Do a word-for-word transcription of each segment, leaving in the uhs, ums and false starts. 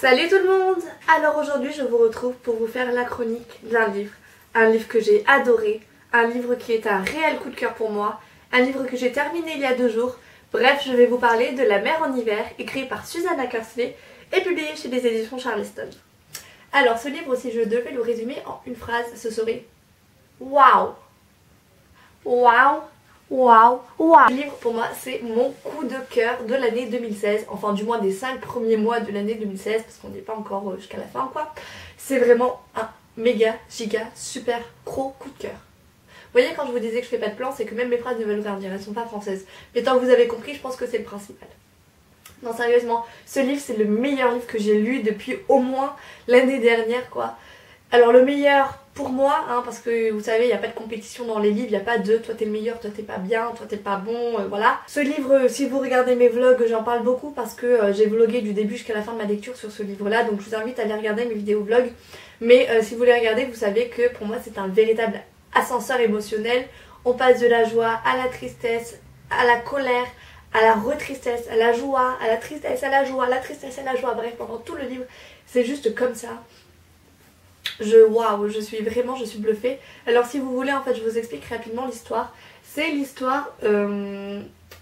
Salut tout le monde! Alors aujourd'hui je vous retrouve pour vous faire la chronique d'un livre. Un livre que j'ai adoré, un livre qui est un réel coup de cœur pour moi, un livre que j'ai terminé il y a deux jours. Bref, je vais vous parler de La mer en hiver, écrit par Susanna Kersley et publié chez les éditions Charleston. Alors ce livre, si je devais le résumer en une phrase, ce serait waouh! Waouh! Waouh, waouh. Le livre pour moi c'est mon coup de cœur de l'année deux mille seize, enfin du moins des cinq premiers mois de l'année deux mille seize parce qu'on n'est pas encore jusqu'à la fin quoi. C'est vraiment un méga, giga, super gros coup de cœur. Vous voyez quand je vous disais que je fais pas de plan, c'est que même mes phrases ne veulent rien dire, elles sont pas françaises. Mais tant que vous avez compris, je pense que c'est le principal. Non sérieusement, ce livre c'est le meilleur livre que j'ai lu depuis au moins l'année dernière quoi. Alors le meilleur pour moi, hein, parce que vous savez, il n'y a pas de compétition dans les livres, il n'y a pas de toi t'es le meilleur, toi t'es pas bien, toi t'es pas bon, euh, voilà. Ce livre, si vous regardez mes vlogs, j'en parle beaucoup parce que euh, j'ai vlogué du début jusqu'à la fin de ma lecture sur ce livre-là, donc je vous invite à aller regarder mes vidéos vlogs. Mais euh, si vous les regardez, vous savez que pour moi c'est un véritable ascenseur émotionnel. On passe de la joie à la tristesse, à la colère, à la retristesse, à la joie, à la tristesse, à la joie, à la tristesse, à la joie, bref, pendant tout le livre, c'est juste comme ça. Je waouh, je suis vraiment, je suis bluffée. Alors si vous voulez, en fait, je vous explique rapidement l'histoire. C'est l'histoire euh...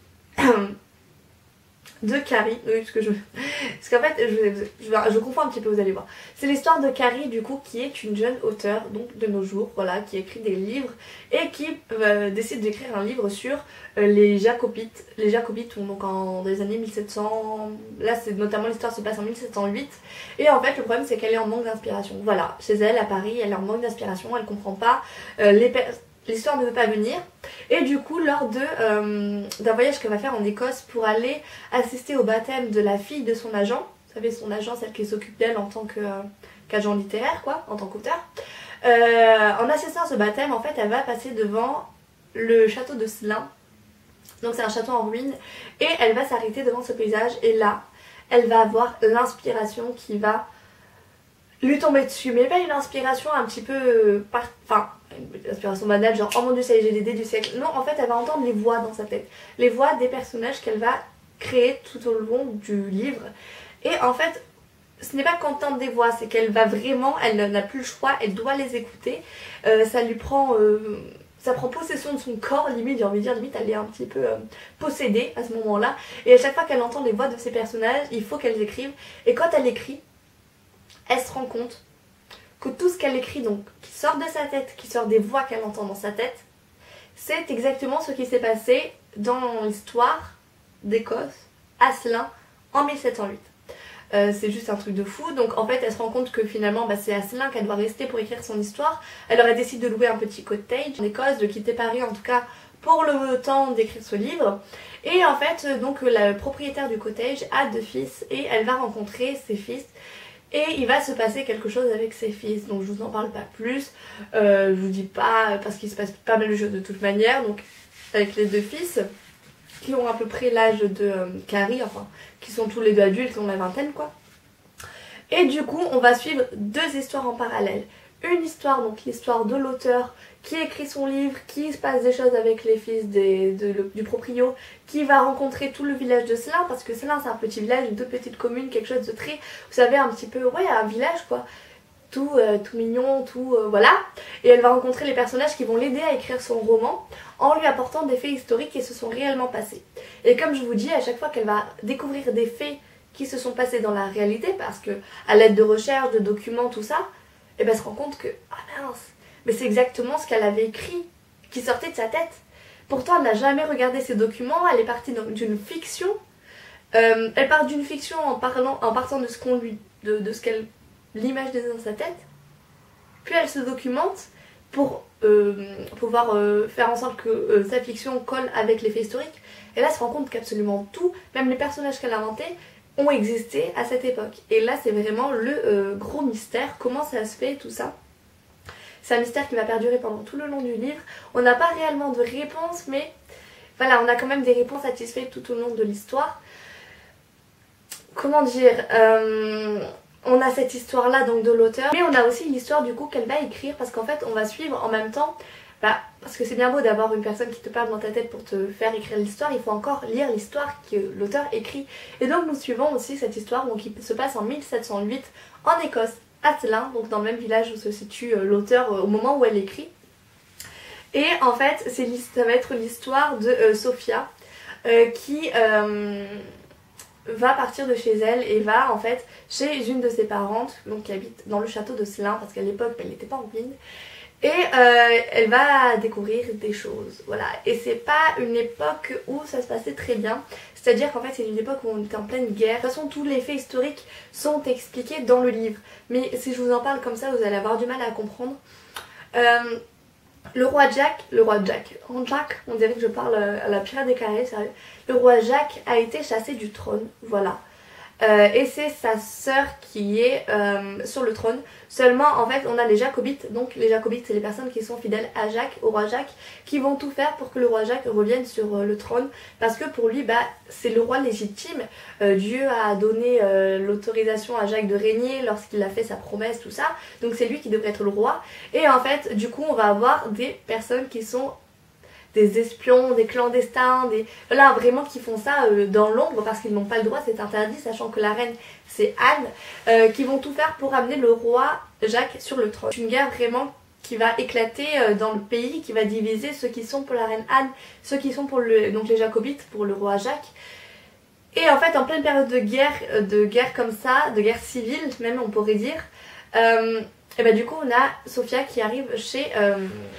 de Carrie. Oui, parce que je, parce qu'en fait, je, je, je confonds un petit peu, vous allez voir. C'est l'histoire de Carrie, du coup, qui est une jeune auteure, donc de nos jours, voilà, qui écrit des livres et qui euh, décide d'écrire un livre sur euh, les Jacobites. Les Jacobites, donc en dans les années mille sept cents. Là, c'est notamment l'histoire se passe en mille sept cent huit. Et en fait, le problème, c'est qu'elle est en manque d'inspiration. Voilà, chez elle, à Paris, elle est en manque d'inspiration, elle comprend pas euh, les personnes. L'histoire ne veut pas venir et du coup lors de euh, d'un voyage qu'elle va faire en Écosse pour aller assister au baptême de la fille de son agent, vous savez son agent, celle qui s'occupe d'elle en tant que, euh, qu'agent littéraire quoi, en tant qu'auteur, euh, en assistant à ce baptême en fait elle va passer devant le château de Slin, donc c'est un château en ruine et elle va s'arrêter devant ce paysage et là elle va avoir l'inspiration qui va lui tomber dessus, mais pas une inspiration un petit peu par... enfin une inspiration banale genre oh mon dieu ça y est j'ai l'idée du siècle, non en fait elle va entendre les voix dans sa tête, les voix des personnages qu'elle va créer tout au long du livre et en fait ce n'est pas qu'entendre des voix, c'est qu'elle va vraiment, elle n'a plus le choix, elle doit les écouter, euh, ça lui prend... Euh, ça prend possession de son corps, limite j'ai envie de dire, limite elle est un petit peu euh, possédée à ce moment là et à chaque fois qu'elle entend les voix de ces personnages il faut qu'elle écrive et quand elle écrit elle se rend compte que tout ce qu'elle écrit, donc qui sort de sa tête, qui sort des voix qu'elle entend dans sa tête, c'est exactement ce qui s'est passé dans l'histoire d'Écosse, à Slin, en mille sept cent huit. Euh, c'est juste un truc de fou, donc en fait elle se rend compte que finalement bah, c'est à Slin qu'elle doit rester pour écrire son histoire. Alors elle décide de louer un petit cottage en Écosse, de quitter Paris en tout cas pour le temps d'écrire ce livre. Et en fait donc la propriétaire du cottage a deux fils et elle va rencontrer ses fils. Et il va se passer quelque chose avec ses fils, donc je vous en parle pas plus, euh, je vous dis pas parce qu'il se passe pas mal de choses de toute manière, donc avec les deux fils qui ont à peu près l'âge de euh, Carrie, enfin qui sont tous les deux adultes, qui ont la vingtaine quoi. Et du coup on va suivre deux histoires en parallèle. Une histoire, donc l'histoire de l'auteur qui écrit son livre, qui se passe des choses avec les fils des, de, de, du proprio, qui va rencontrer tout le village de Slin, parce que Slin c'est un petit village, une toute petite commune, quelque chose de très, vous savez, un petit peu, ouais, un village quoi, tout, euh, tout mignon, tout, euh, voilà. Et elle va rencontrer les personnages qui vont l'aider à écrire son roman, en lui apportant des faits historiques qui se sont réellement passés. Et comme je vous dis, à chaque fois qu'elle va découvrir des faits qui se sont passés dans la réalité, parce que à l'aide de recherches, de documents, tout ça, et ben elle se rend compte que, ah mince, mais c'est exactement ce qu'elle avait écrit qui sortait de sa tête. Pourtant elle n'a jamais regardé ces documents, elle est partie d'une fiction, euh, elle part d'une fiction en, parlant, en partant de ce qu'on lui, de, de ce qu'elle, l'image des dans sa tête, puis elle se documente pour euh, pouvoir euh, faire en sorte que euh, sa fiction colle avec les faits historiques, et là elle se rend compte qu'absolument tout, même les personnages qu'elle a inventés, ont existé à cette époque. Et là c'est vraiment le euh, gros mystère, comment ça se fait tout ça. C'est un mystère qui va perdurer pendant tout le long du livre. On n'a pas réellement de réponse, mais voilà, on a quand même des réponses satisfaites tout au long de l'histoire. Comment dire, euh, on a cette histoire là donc de l'auteur, mais on a aussi l'histoire du coup qu'elle va écrire, parce qu'en fait on va suivre en même temps bah, parce que c'est bien beau d'avoir une personne qui te parle dans ta tête pour te faire écrire l'histoire, il faut encore lire l'histoire que l'auteur écrit. Et donc nous suivons aussi cette histoire donc, qui se passe en mille sept cent huit en Écosse, à Tlin, donc dans le même village où se situe euh, l'auteur euh, au moment où elle écrit. Et en fait, c'est, ça va être l'histoire de euh, Sophia euh, qui euh, va partir de chez elle et va en fait chez une de ses parentes, donc qui habite dans le château de Slin, parce qu'à l'époque elle n'était pas en ville. Et euh, elle va découvrir des choses, voilà. Et c'est pas une époque où ça se passait très bien. C'est-à-dire qu'en fait c'est une époque où on était en pleine guerre. De toute façon tous les faits historiques sont expliqués dans le livre. Mais si je vous en parle comme ça vous allez avoir du mal à comprendre. Euh, le roi Jack, le roi Jack, en Jack, on dirait que je parle à la Pirate des Caraïbes, sérieux. Le roi Jack a été chassé du trône, voilà. Euh, et c'est sa sœur qui est euh, sur le trône. Seulement en fait on a les Jacobites. Donc les Jacobites c'est les personnes qui sont fidèles à Jacques, au roi Jacques, qui vont tout faire pour que le roi Jacques revienne sur euh, le trône. Parce que pour lui bah, c'est le roi légitime. euh, Dieu a donné euh, l'autorisation à Jacques de régner lorsqu'il a fait sa promesse, tout ça. Donc c'est lui qui devrait être le roi. Et en fait du coup on va avoir des personnes qui sont des espions, des clandestins, des... Voilà, vraiment qui font ça euh, dans l'ombre parce qu'ils n'ont pas le droit, c'est interdit, sachant que la reine c'est Anne, euh, qui vont tout faire pour amener le roi Jacques sur le trône. C'est une guerre vraiment qui va éclater euh, dans le pays, qui va diviser ceux qui sont pour la reine Anne, ceux qui sont pour le, donc les Jacobites pour le roi Jacques. Et en fait en pleine période de guerre, euh, de guerre comme ça, de guerre civile même on pourrait dire, euh, et bah du coup on a Sophia qui arrive chez... Euh,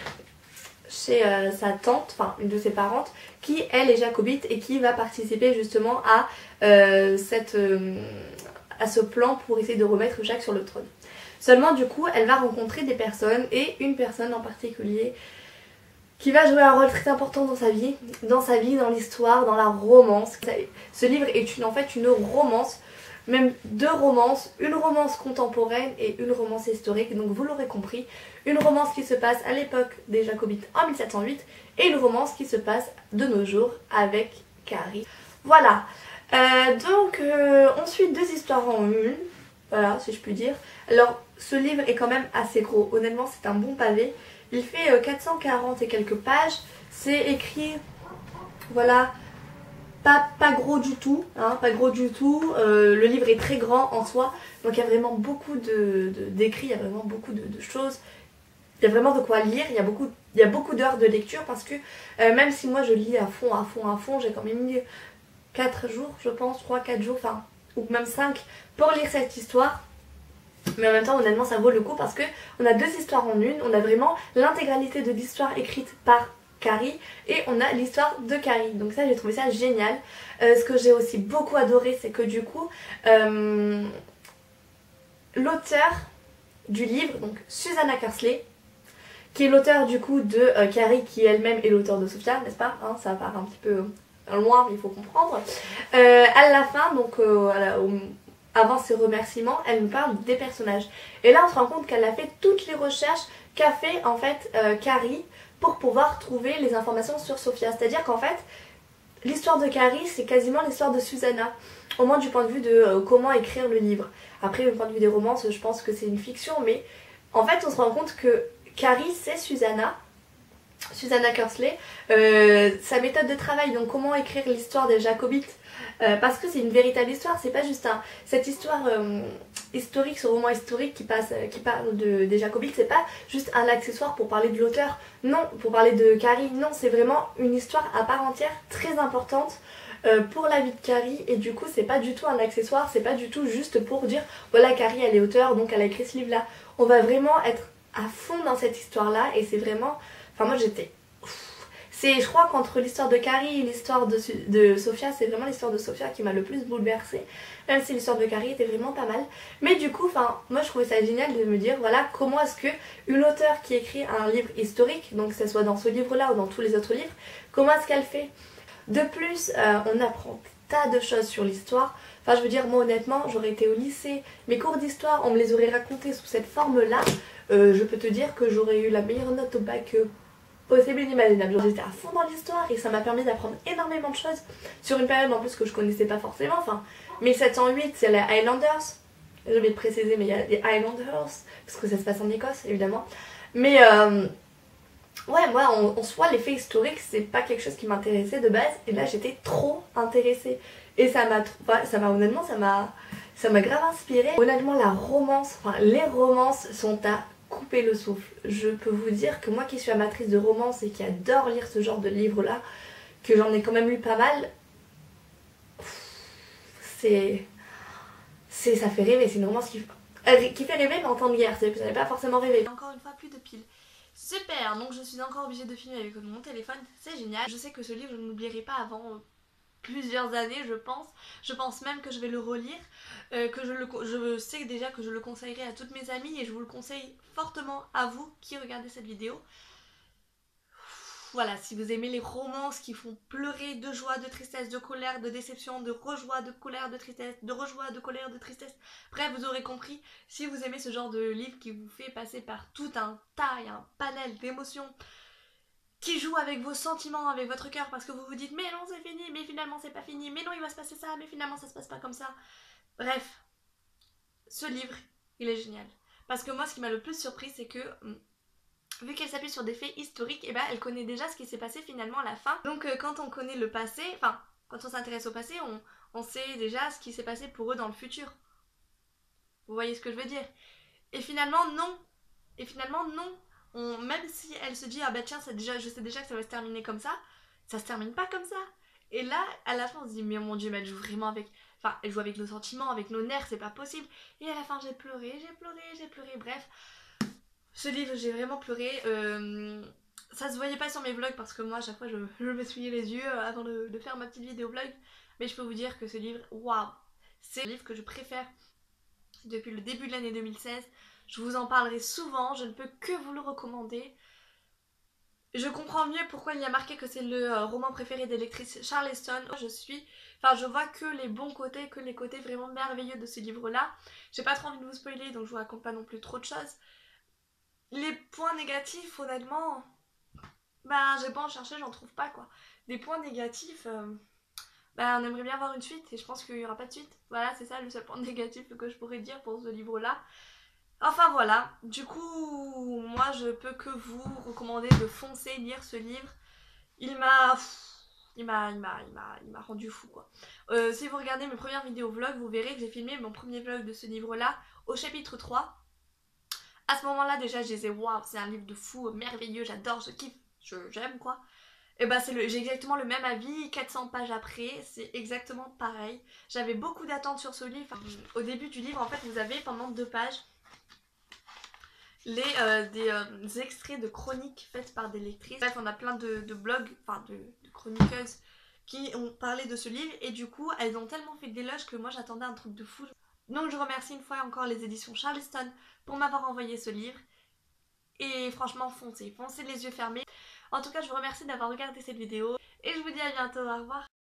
chez euh, sa tante, enfin une de ses parentes, qui elle est jacobite et qui va participer justement à, euh, cette, euh, à ce plan pour essayer de remettre Jacques sur le trône. Seulement du coup elle va rencontrer des personnes et une personne en particulier qui va jouer un rôle très important dans sa vie, dans sa vie, dans l'histoire, dans la romance. Ce livre est une, en fait une romance, même deux romances, une romance contemporaine et une romance historique, donc vous l'aurez compris, une romance qui se passe à l'époque des Jacobites en mille sept cent huit et une romance qui se passe de nos jours avec Carrie. Voilà, euh, donc euh, on suit deux histoires en une, voilà si je puis dire. Alors ce livre est quand même assez gros, honnêtement c'est un bon pavé, il fait euh, quatre cent quarante et quelques pages, c'est écrit, voilà... Pas, pas gros du tout, hein, pas gros du tout. Euh, le livre est très grand en soi, donc il y a vraiment beaucoup de, de, d'écrits, il y a vraiment beaucoup de, de choses. Il y a vraiment de quoi lire, il y a beaucoup, il y a beaucoup d'heures de lecture parce que euh, même si moi je lis à fond, à fond, à fond, j'ai quand même mis quatre jours, je pense, trois quatre jours, enfin, ou même cinq pour lire cette histoire. Mais en même temps, honnêtement, ça vaut le coup parce que on a deux histoires en une, on a vraiment l'intégralité de l'histoire écrite par Carrie et on a l'histoire de Carrie, donc ça j'ai trouvé ça génial. Euh, ce que j'ai aussi beaucoup adoré c'est que du coup euh, l'auteur du livre, donc Susanna Kersley, qui est l'auteur du coup de euh, Carrie, qui elle-même est l'auteur de Sophia, n'est-ce pas, hein, ça part un petit peu loin mais il faut comprendre. Euh, à la fin, donc euh, voilà, au, avant ses remerciements, elle nous parle des personnages et là on se rend compte qu'elle a fait toutes les recherches qu'a fait en fait euh, Carrie pour pouvoir trouver les informations sur Sophia. C'est-à-dire qu'en fait, l'histoire de Carrie, c'est quasiment l'histoire de Susanna, au moins du point de vue de euh, comment écrire le livre. Après, du point de vue des romances, je pense que c'est une fiction, mais en fait, on se rend compte que Carrie, c'est Susanna, Susanna Kersley, euh, sa méthode de travail, donc comment écrire l'histoire des Jacobites, euh, parce que c'est une véritable histoire, c'est pas juste un... Cette histoire euh, historique, ce roman historique qui, passe, euh, qui parle de, des Jacobites, c'est pas juste un accessoire pour parler de l'auteur, non, pour parler de Carrie, non, c'est vraiment une histoire à part entière, très importante euh, pour la vie de Carrie, et du coup c'est pas du tout un accessoire, c'est pas du tout juste pour dire, voilà Carrie elle est auteure, donc elle a écrit ce livre là. On va vraiment être à fond dans cette histoire là, et c'est vraiment... Enfin moi j'étais... C'est, je crois qu'entre l'histoire de Carrie et l'histoire de, de Sophia, c'est vraiment l'histoire de Sophia qui m'a le plus bouleversée. Même si l'histoire de Carrie était vraiment pas mal. Mais du coup, enfin, moi je trouvais ça génial de me dire, voilà, comment est-ce que une auteure qui écrit un livre historique, donc que ce soit dans ce livre-là ou dans tous les autres livres, comment est-ce qu'elle fait? De plus, euh, on apprend tas de choses sur l'histoire. Enfin, je veux dire, moi honnêtement, j'aurais été au lycée, mes cours d'histoire, on me les aurait racontés sous cette forme-là. Euh, je peux te dire que j'aurais eu la meilleure note au bac euh, possible et inimaginable. J'étais à fond dans l'histoire et ça m'a permis d'apprendre énormément de choses sur une période en plus que je connaissais pas forcément. Enfin, mille sept cent huit, c'est les Highlanders. J'ai oublié de préciser, mais il y a les Highlanders parce que ça se passe en Écosse évidemment. Mais euh, Ouais, moi en, en soi, les faits historiques, c'est pas quelque chose qui m'intéressait de base, et là j'étais trop intéressée. Et ça m'a, ouais, ça m'a honnêtement, ça m'a, ça m'a grave inspirée. Honnêtement, la romance, enfin les romances sont à couper le souffle. Je peux vous dire que moi qui suis amatrice de romance et qui adore lire ce genre de livres-là, que j'en ai quand même lu pas mal, c'est, c'est, ça fait rêver. C'est une romance qui, euh, qui fait rêver, mais en temps de guerre. C'est, vous n'allez pas forcément rêver. Encore une fois, plus de piles. Super, donc je suis encore obligée de filmer avec mon téléphone, c'est génial. Je sais que ce livre, je ne l'oublierai pas avant plusieurs années, je pense. Je pense même que je vais le relire, euh, que je, le, je sais déjà que je le conseillerai à toutes mes amies et je vous le conseille fortement à vous qui regardez cette vidéo. Voilà, si vous aimez les romances qui font pleurer de joie, de tristesse, de colère, de déception, de rejoie, de colère, de tristesse, de rejoie, de colère, de tristesse, bref, vous aurez compris. Si vous aimez ce genre de livre qui vous fait passer par tout un tas et un panel d'émotions, qui joue avec vos sentiments, avec votre cœur, parce que vous vous dites mais non c'est fini, mais finalement c'est pas fini, mais non il va se passer ça, mais finalement ça se passe pas comme ça. Bref, ce livre, il est génial. Parce que moi ce qui m'a le plus surpris c'est que vu qu'elle s'appuie sur des faits historiques, et eh ben elle connaît déjà ce qui s'est passé finalement à la fin. Donc euh, quand on connaît le passé, enfin quand on s'intéresse au passé, on, on sait déjà ce qui s'est passé pour eux dans le futur. Vous voyez ce que je veux dire? Et finalement non. Et finalement non. On, même si elle se dit ah bah tiens déjà, je sais déjà que ça va se terminer comme ça, ça se termine pas comme ça. Et là à la fin on se dit mais mon dieu mais elle joue vraiment avec, enfin elle joue avec nos sentiments, avec nos nerfs, c'est pas possible. Et à la fin j'ai pleuré, j'ai pleuré, j'ai pleuré, bref. Ce livre j'ai vraiment pleuré. Euh, ça se voyait pas sur mes vlogs parce que moi à chaque fois je, je m'essuyais les yeux avant de, de faire ma petite vidéo vlog. Mais je peux vous dire que ce livre, waouh, c'est le livre que je préfère depuis le début de l'année deux mille seize. Je vous en parlerai souvent, je ne peux que vous le recommander. Je comprends mieux pourquoi il y a marqué que c'est le roman préféré des lectrices Charleston. Je suis, enfin je vois que les bons côtés, que les côtés vraiment merveilleux de ce livre-là. J'ai pas trop envie de vous spoiler, donc je vous raconte pas non plus trop de choses. Les points négatifs, honnêtement, bah j'ai pas en chercher, j'en trouve pas quoi. Des points négatifs, euh, bah on aimerait bien avoir une suite et je pense qu'il y aura pas de suite. Voilà, c'est ça le seul point négatif que je pourrais dire pour ce livre-là. Enfin voilà, du coup, moi je peux que vous recommander de foncer lire ce livre. Il m'a... Il m'a il m'a, il m'a, il m'a rendu fou quoi. Euh, si vous regardez mes premières vidéos vlog, vous verrez que j'ai filmé mon premier vlog de ce livre-là au chapitre trois. À ce moment-là déjà je disais waouh, c'est un livre de fou, merveilleux, j'adore, je kiffe, je, j'aime quoi. Et bah c'est j'ai exactement le même avis, quatre cents pages après, c'est exactement pareil. J'avais beaucoup d'attentes sur ce livre. Enfin, au début du livre en fait vous avez pendant deux pages les, euh, des, euh, des extraits de chroniques faites par des lectrices. Bref, on a plein de, de blogs, enfin de, de chroniqueuses qui ont parlé de ce livre et du coup elles ont tellement fait d'éloges que moi j'attendais un truc de fou. Donc je remercie une fois encore les éditions Charleston pour m'avoir envoyé ce livre. Et franchement foncez, foncez les yeux fermés. En tout cas je vous remercie d'avoir regardé cette vidéo et je vous dis à bientôt, au revoir.